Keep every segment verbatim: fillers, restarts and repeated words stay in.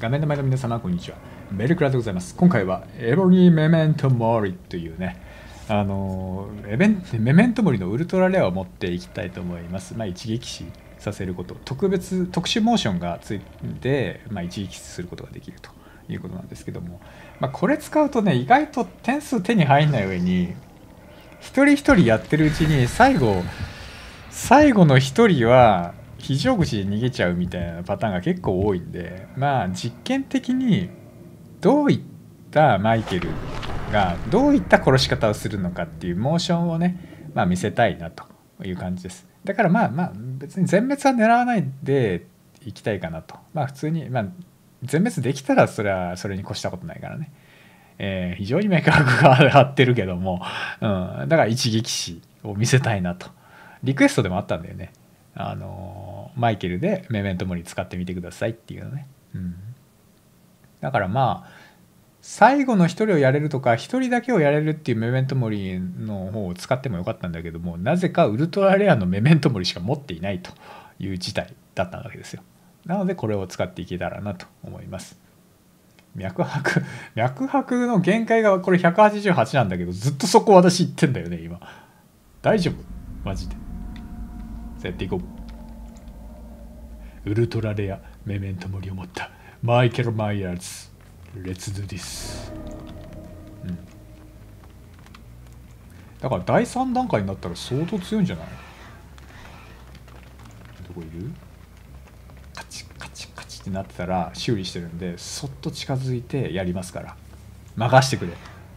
画面の前の皆様こんにちは。メルクラでございます。今回はエボニーメメントモリというね、あのエベンメメントモリのウルトラレアを持っていきたいと思います。まあ一撃死させること、特別特殊モーションがついて、まあ、一撃死することができるということなんですけども、まあ、これ使うとね意外と点数手に入んない上に一人一人やってるうちに最後最後の一人は非常口で逃げちゃうみたいなパターンが結構多いんで、まあ実験的にどういったマイケルがどういった殺し方をするのかっていうモーションをね、まあ、見せたいなという感じです。だからまあまあ別に全滅は狙わないでいきたいかなと。まあ普通に、まあ、全滅できたらそれはそれに越したことないからね。えー、非常に明確が張ってるけども、うん、だから一撃死を見せたいなと。リクエストでもあったんだよね。あのー、マイケルでメメントモリ使ってみてくださいっていうのね。うん、だからまあ最後の一人をやれるとか一人だけをやれるっていうメメントモリの方を使ってもよかったんだけども、なぜかウルトラレアのメメントモリしか持っていないという事態だったわけですよ。なのでこれを使っていけたらなと思います。脈拍脈拍の限界がこれひゃくはちじゅうはちなんだけど、ずっとそこ私言ってんだよね今。大丈夫マジで。やっていこう。ウルトラレアメメントモリを持ったマイケル・マイヤーズ、レッツドゥディス。うん。だからだいさん段階になったら相当強いんじゃない？どこいる？カチカチカチってなってたら修理してるんで、そっと近づいてやりますから。任してくれ。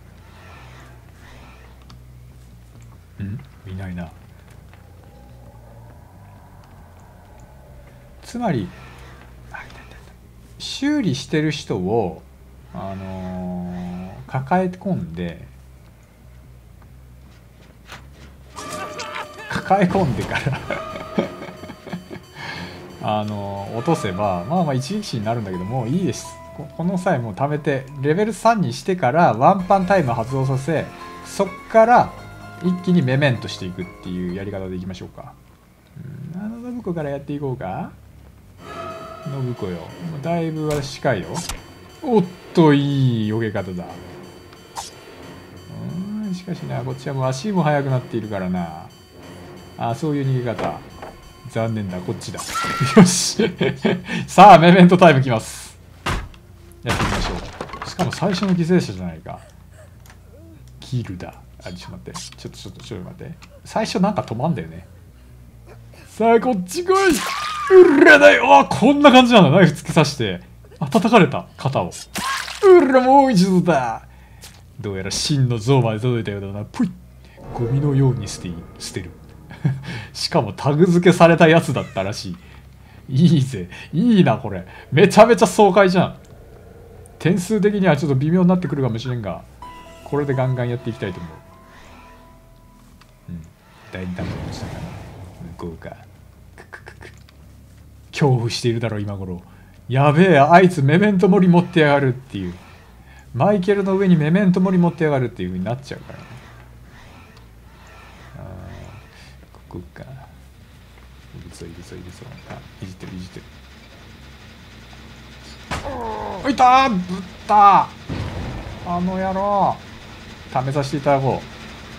うん？いないな。つまり修理してる人を、あのー、抱え込んで抱え込んでからあのー、落とせばまあまあ一撃死になるんだけどもいいです。こ, この際もう貯めてレベルさんにしてからワンパンタイム発動させ、そっから一気にメメントしていくっていうやり方でいきましょうか。うん、あの信子からやっていこうか。信子よ、だいぶ私近いよ。おっといい避け方だ。うん、しかしなこっちはもう足も速くなっているからな。あ、そういう逃げ方残念だ。こっちだよしさあメメントタイムきます。やってみましょう。しかも最初の犠牲者じゃないか。キルだ。あ、ちょっと待ってちょっとちょっとちょっと待って、最初なんか止まんだよね。さあこっち来いうらだよ。あ、こんな感じなんだ。ナイフ突き刺してあ、叩かれた肩を。うらもう一度だ。どうやら真の像まで届いたようだな。ぷい、ゴミのように捨て捨てるしかもタグ付けされたやつだったらしい。いいぜ、いいなこれ。めちゃめちゃ爽快じゃん。点数的にはちょっと微妙になってくるかもしれんが、これでガンガンやっていきたいと思う。うん、第二弾落ちたかな。向こうか。恐怖しているだろ今頃。やべえ、あいつメメントモリ持ってやがるっていう、マイケルの上にメメントモリ持ってやがるっていう風になっちゃうからね。あー、ここか。いるぞいるぞいるぞ。あ、いじってるいじってる。おいたー、ぶったー、あの野郎。試させていただこ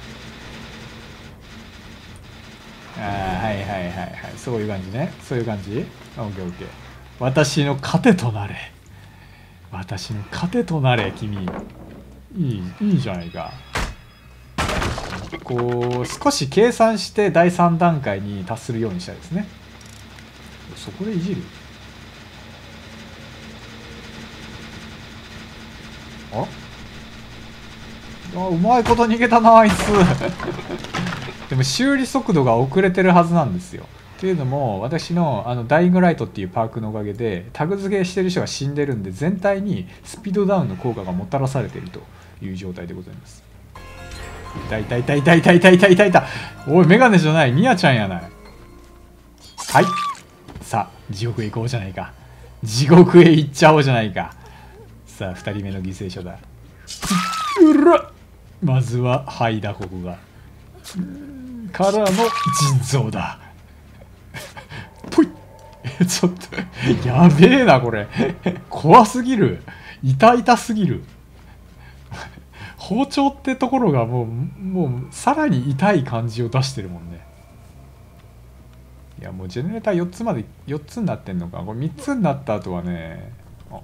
う。ああ、はいはいはいはい、そういう感じね。そういう感じ。オッケーオッケー。私の糧となれ。私の糧となれ君。いいいいじゃないか。こう少し計算してだいさん段階に達するようにしたいですね。そこでいじる。ああ、うまいこと逃げたなあいつでも修理速度が遅れてるはずなんですよ。というのも私のあのダイイングライトっていうパークのおかげでタグ付けしてる人が死んでるんで、全体にスピードダウンの効果がもたらされているという状態でございます。痛い痛い痛い痛い痛い痛い痛い痛い痛い。おいメガネじゃない、ミヤちゃんやない。はい、さあ地獄へ行こうじゃないか。地獄へ行っちゃおうじゃないか。さあふたりめの犠牲者だ。うら、まずは肺だここが。からの腎臓だ。ぽいちょっとやべえなこれ。怖すぎる。痛々すぎる。包丁ってところがもうもうさらに痛い感じを出してるもんね。いやもうジェネレーターよっつまでよっつになってんのか。これみっつになった後はね、あ、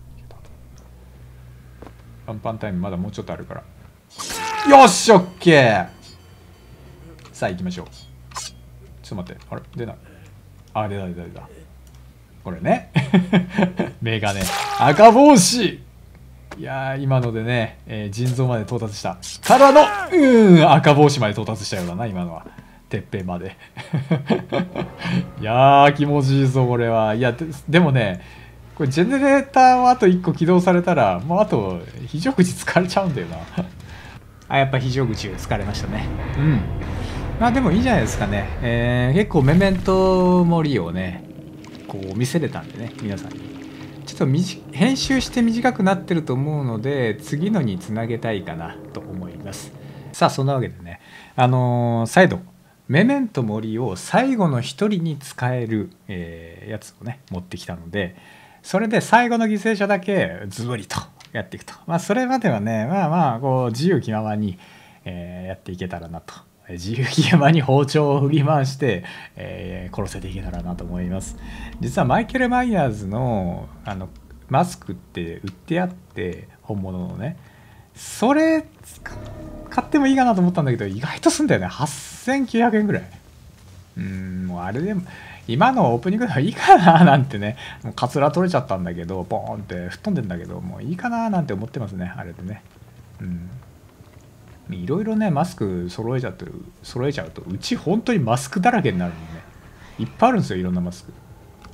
パンパンタイムまだもうちょっとあるから。よし、オッケー。さあ行きましょう。ちょっと待って、あれ出ない。あ、出た出た出た。これね。メガネ赤帽子。いやー今のでね、えー、腎臓まで到達したからのうーん赤帽子まで到達したようだな今のは。てっぺんまで。いやー気持ちいいぞこれは。いや で, でもねこれジェネレーターをあといっこ起動されたらもうあと非常口疲れちゃうんだよな。あ、やっぱ非常口が疲れましたね。うん。まあでもいいじゃないですかね。えー、結構メメントモリをねこう見せれたんでね、皆さんにちょっと編集して短くなってると思うので次のにつなげたいかなと思います。さあそんなわけでね、あのー、再度メメントモリを最後の一人に使える、えー、やつをね持ってきたので、それで最後の犠牲者だけズブリとやっていくと。まあそれまではねまあまあこう自由気ままに、えー、やっていけたらなと。自由気ままに包丁を振り回して、えー、殺せていけたらなと思います。実はマイケル・マイヤーズのあのマスクって売ってあって本物のね、それ買ってもいいかなと思ったんだけど意外とすんだよね。はっせんきゅうひゃくえんぐらい。うーんもうあれでも今のオープニングではいいかななんてね、もうカツラ取れちゃったんだけどボーンって吹っ飛んでんだけどもういいかななんて思ってますねあれでね。うんいろいろねマスク揃えちゃってる揃えちゃうとうち本当にマスクだらけになるんでね、いっぱいあるんですよいろんなマスク。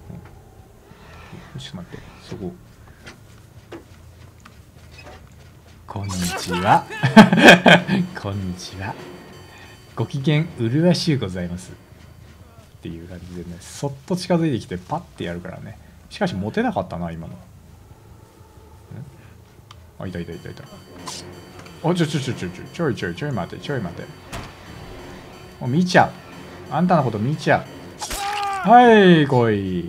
ちょっと待ってそこ。こんにちは。こんにちは。ご機嫌うるわしゅうございますっていう感じでね、そっと近づいてきてパッてやるからね。しかし持てなかったな今の。あ、いたいたいたいた。おちょちょちょちょちょちょいちょいちょい待てちょい待て。もう見ちゃう。あんたのこと見ちゃう。はい来い。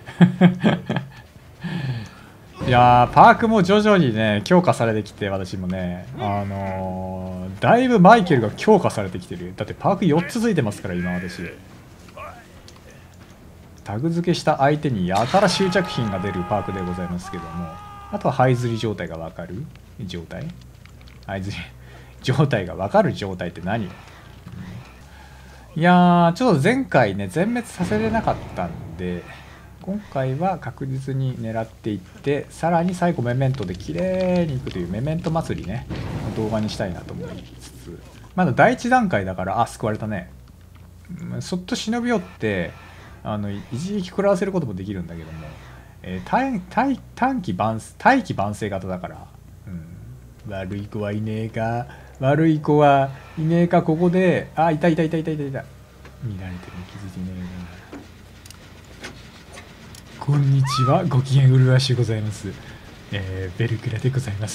いやーパークも徐々にね強化されてきて、私もねあのー、だいぶマイケルが強化されてきてる。だってパークよっつついてますから今私。タグ付けした相手にやたら執着品が出るパークでございますけども、あとは這いずり状態が分かる状態、這いずり状態が分かる状態って何？いやーちょっと前回ね全滅させれなかったんで今回は確実に狙っていって、さらに最後メメントで綺麗にいくというメメント祭りね動画にしたいなと思いつつ、まだだいいち段階だから、あ救われたね。そっと忍び寄ってあの一撃食らわせることもできるんだけども、えー、短短短期万大器晩成型だから、うん、悪い子はいねえか悪い子はいねえか。ここであいたいたいたいたいたいた見られてる気づいてねえな。こんにちは、ご機嫌うるわしゅうございます。えー、ベルクラでございます。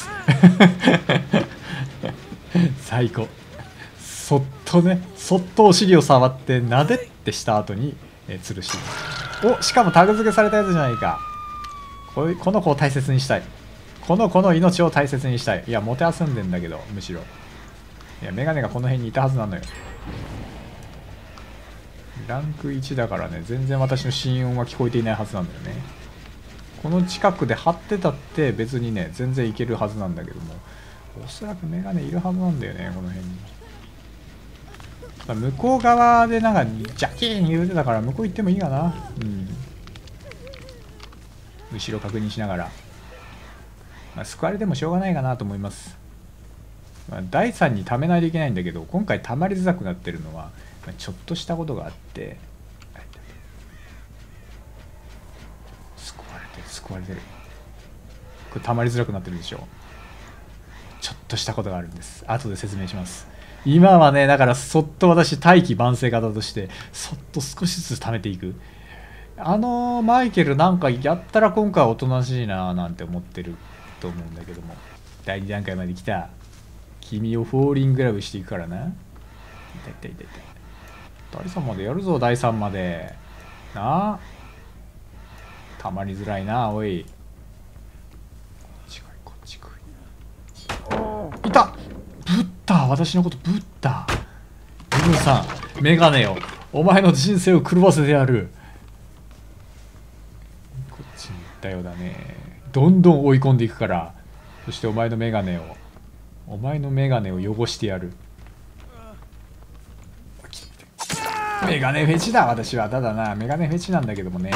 最高。そっとね、そっとお尻を触ってなでってした後に、えー、吊るしている。お、しかもタグ付けされたやつじゃないか。これこの子を大切にしたい。この子の命を大切にしたい。いや、もてあそんでんだけど、むしろ。いや、メガネがこの辺にいたはずなのよ。ランクいちだからね全然私の心音は聞こえていないはずなんだよね。この近くで張ってたって別にね全然いけるはずなんだけども、おそらくメガネいるはずなんだよねこの辺に。向こう側でなんかジャキーン言うてたから向こう行ってもいいかな。うん後ろ確認しながら、まあ、救われてもしょうがないかなと思います。まあ、だいさんに貯めないといけないんだけど今回貯まりづらくなってるのはちょっとしたことがあって、救われてる救われてる。これ溜まりづらくなってるでしょ。ちょっとしたことがあるんです。後で説明します。今はねだからそっと私大器晩成型としてそっと少しずつ溜めていく。あのー、マイケルなんかやったら今回はおとなしいなーなんて思ってると思うんだけども、だいに段階まで来た。君をフォーリングラブしていくからな。いたいたいたいた。だいさんまでやるぞ、だいさんまで。なあ。 たまりづらいな。おい、こっち来いこっち来い。いた。ブッダ、私のことブッダ。リブさん、メガネよ、お前の人生を狂わせてやる。こっちに行ったようだね。どんどん追い込んでいくから。そしてお前のメガネをお前のメガネを汚してやる。メガネフェチだ私は。ただな、メガネフェチなんだけどもね。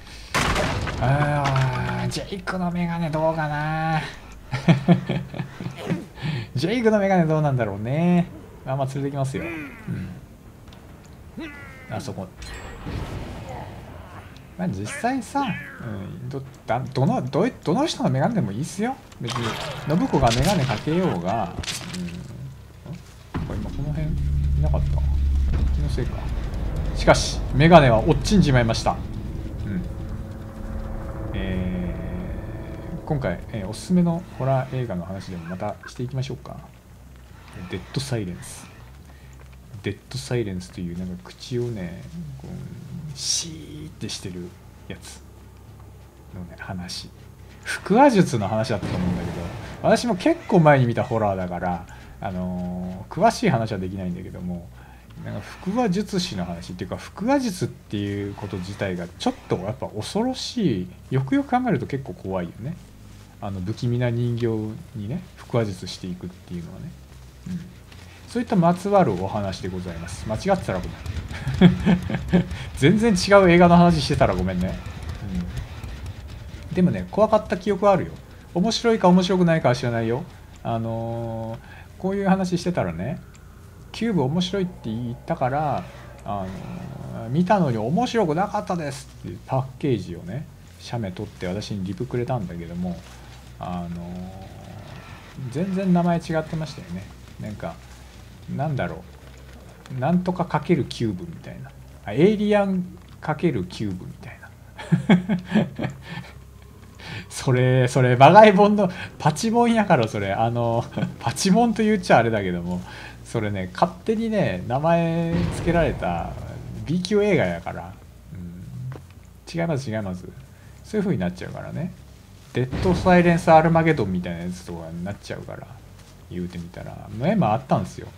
あー、ジェイクのメガネどうかな。ジェイクのメガネどうなんだろうね。あ、まあ連れてきますよ。うん、あそこ。まあ実際さ、うん、どだどのどどの人のメガネでもいいっすよ。別に信子がメガネかけようが、うん、これ今この辺いなかった。気のせいか。しかしメガネは落ちんじまいました。うん、えー、今回、えー、おすすめのホラー映画の話でもまたしていきましょうか。デッドサイレンス。デッドサイレンスというなんか口をね、こうシーってしてるやつのね話。腹話術の話だったと思うんだけど、私も結構前に見たホラーだから、あのー、詳しい話はできないんだけども、なんか腹話術師の話っていうか、腹話術っていうこと自体がちょっとやっぱ恐ろしい。よくよく考えると結構怖いよね。あの不気味な人形にね腹話術していくっていうのはね、うん、そういったまつわるお話でございます。間違ってたらごめん。全然違う映画の話してたらごめんね。うん、でもね、怖かった記憶はあるよ。面白いか面白くないかは知らないよ。あのー、こういう話してたらね、キューブ面白いって言ったから、あのー、見たのに面白くなかったですっていうパッケージをね、写メ撮って私にリプくれたんだけども、あのー、全然名前違ってましたよね。なんかなんだろう、なんとかかけるキューブみたいな、あ、エイリアンかけるキューブみたいな。それそれまがい本のパチモンやから、それあのパチモンと言っちゃあれだけども、それね勝手にね名前付けられた B 級映画やから、うん、違います違います。そういう風になっちゃうからね。デッドサイレンスアルマゲドンみたいなやつとかになっちゃうから、言うてみたらメモあったんですよ。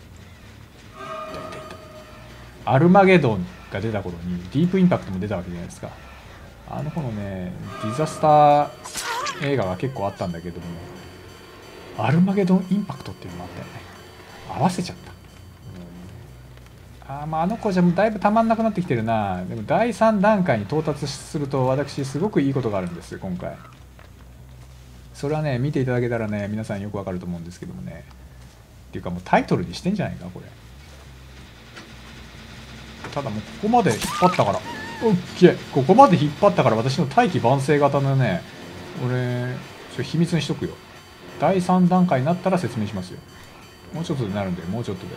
アルマゲドンが出た頃にディープインパクトも出たわけじゃないですか。あの頃ねディザスター映画が結構あったんだけども、アルマゲドンインパクトっていうのもあったよね。合わせちゃった。あ, まああの子じゃだいぶたまんなくなってきてるな。でもだいさん段階に到達すると私すごくいいことがあるんですよ今回。それはね見ていただけたらね皆さんよくわかると思うんですけどもね。っていうかもうタイトルにしてんじゃないかこれ。ただもうここまで引っ張ったから、オッケー、ここまで引っ張ったから私の大器晩成型のね、俺それ秘密にしとくよ。だいさん段階になったら説明しますよ。もうちょっとでなるんで、もうちょっとで。い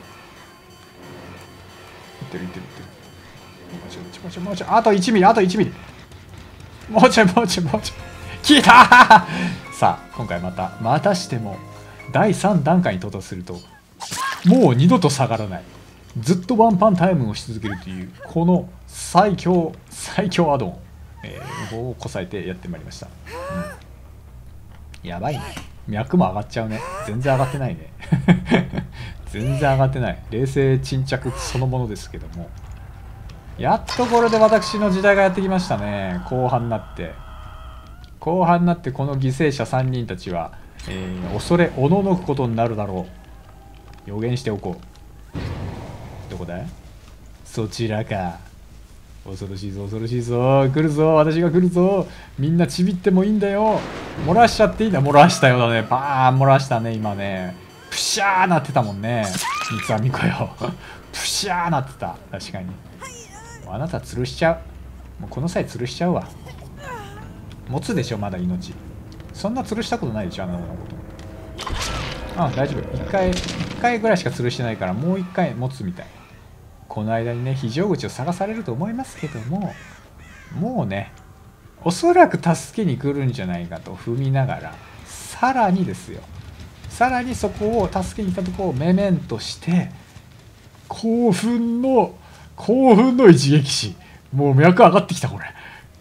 ってるいってるいってる。もうちょいもうちょいもうちょい、あといちミリ、あといちミリ。もうちょいもうちょいもうちょい。聞いたー。さあ今回またまたしてもだいさん段階に到達するともう二度と下がらない、ずっとワンパンタイムをし続けるというこの最強最強アドオン、えー、をこさえてやってまいりました。うん、やばいね。脈も上がっちゃうね。全然上がってないね。全然上がってない。冷静沈着そのものですけども、やっとこれで私の時代がやってきましたね。後半になって後半になってこの犠牲者さんにんたちは、えー、恐れおののくことになるだろう。予言しておこう。どこだ？そちらか。恐ろしいぞ恐ろしいぞ。来るぞ私が来るぞ。みんなちびってもいいんだよ。漏らしちゃっていいんだ。漏らしたようだね。バーン漏らしたね今ね。プシャーなってたもんね。三つ編み子よ。プシャーなってた。確かに。あなた吊るしちゃう。もうこの際吊るしちゃうわ。持つでしょまだ命。そんな吊るしたことないでしょあなたのこと。あ、大丈夫。一回一回ぐらいしか吊るしてないからもう一回持つみたい。この間にね非常口を探されると思いますけども、もうねおそらく助けに来るんじゃないかと踏みながら、さらにですよ、さらにそこを助けに来たところをメメントして興奮の興奮の一撃死。もう脈上がってきたこれ。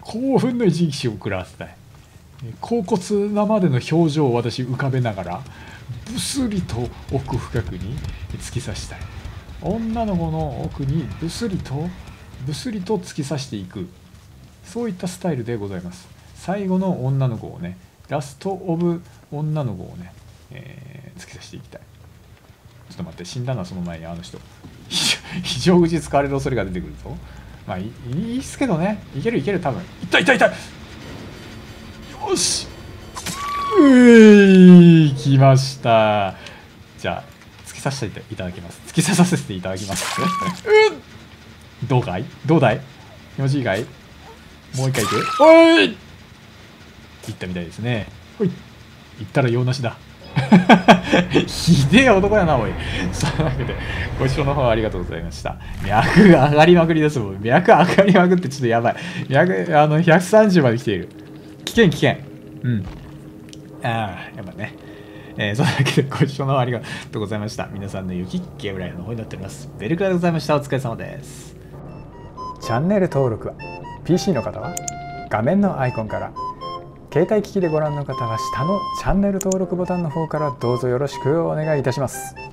興奮の一撃死を食らわせたい。恍惚なまでの表情を私浮かべながらブスリと奥深くに突き刺したい。女の子の奥にブスリとブスリと突き刺していく、そういったスタイルでございます。最後の女の子をね、ラストオブ女の子をね、えー、突き刺していきたい。ちょっと待って、死んだのはその前にあの人非常口使われる恐れが出てくるぞ。まあいいいいっすけどね、いけるいける、多分。いったいったいった、よし、うーい、来ました。じゃあ突き刺していただきます。突き刺させていただきますうん、どうかい、どうだい、気持ちいいかい、もう一回いく、おい、いったみたいですね。ほい、いったら用なしだひでえ男やな、おい。そういうわけで、ご視聴の方ありがとうございました。脈が上がりまくりですもん。脈上がりまくってちょっとやばい。脈、あの、ひゃくさんじゅうまで来ている。危険、危険。うん。ああ、やっぱね。えー、そんなわけで、ご視聴の方ありがとうございました。皆さんの良きゲームライフの方になっております。ベルクラでございました。お疲れ様です。 チャンネル登録は ピーシー の方は画面のアイコンから、携帯機器でご覧の方は下のチャンネル登録ボタンの方からどうぞよろしくお願いいたします。